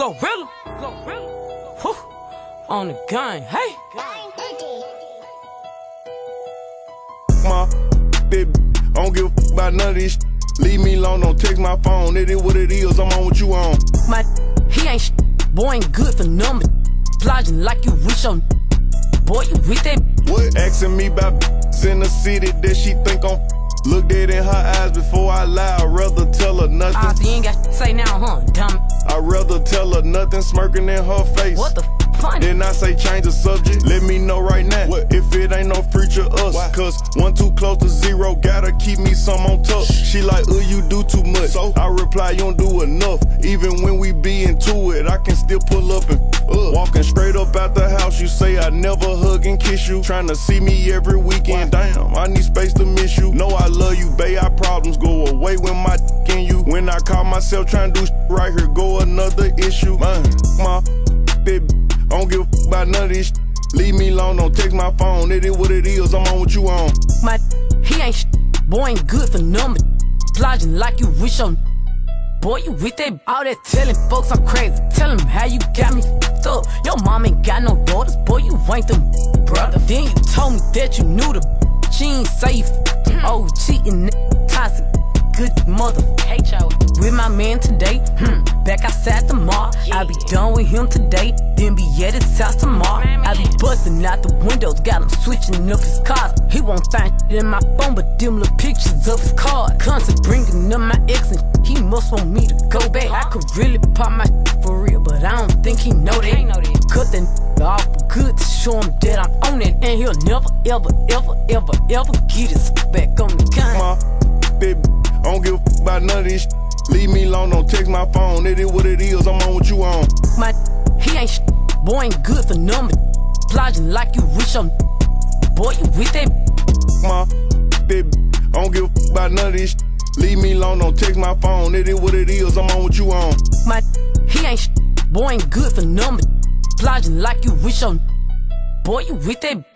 Glorilla. Whew. On the gun, hey. My that I don't give a fuck about none of this shit. Leave me alone, don't text my phone. It is what it is, I'm on what you on. My he ain't boy ain't good for numbers. Plotting like you wish on. Boy, you with that. What? Asking me about in the city that she think I'm. Look dead in her eyes before I lie. I'd rather tell her nothing. Ah, so you ain't got to say now, huh, dumb? I'd rather tell her nothing, smirking in her face. What the f***? Then I say change the subject. Let me know right now. What? If it ain't no future us. Why? Cause 1 too close to 0, gotta keep me some on top. She like, you do too much. So I reply, you don't do enough. Even when we be into it, I can still pull up and walking straight up out the house. You say I never hug and kiss you. Trying to see me every weekend. Why? Damn, I need space to miss you. No, I love you, babe. Our problems go away when my in you. When I call myself trying to do right here, go another issue. Man, my that I don't give a fuck about none of this shit. Leave me alone, don't text my phone. It is what it is, I'm on what you on. My he ain't boy ain't good for numbers. Plotting like you wish on. Boy, you with that all that telling folks I'm crazy. Tell them how you got me f***ed up. Your mom ain't got no daughters, boy, you ain't them brother. Then you told me that you knew the she ain't safe. Oh, cheating, toxic, good mother. Hate y'all. With my man today, back outside the mall. I be done with him today, then be at his house tomorrow. I be busting out the windows, got him switching up his cars. He won't find shit in my phone, but them little pictures of his car. Constant bringing up my ex and he must want me to go back. I could really pop my for real, but I don't think he know that. Cut that off for good to show him that I'm on it, and he'll never, ever, ever, ever, ever get his back on the gun. My that I don't give a fuck about none of this shit. Leave me alone, don't text my phone. It is what it is, I'm on what you on. My he ain't boy ain't good for numbers. Plotting like you wish on. Boy, you with that. My that I don't give a fuck about none of this shit. Leave me alone, don't text my phone. It is what it is, I'm on what you on. My he ain't boy ain't good for numbers. Plotting like you wish on. Boy, you with that.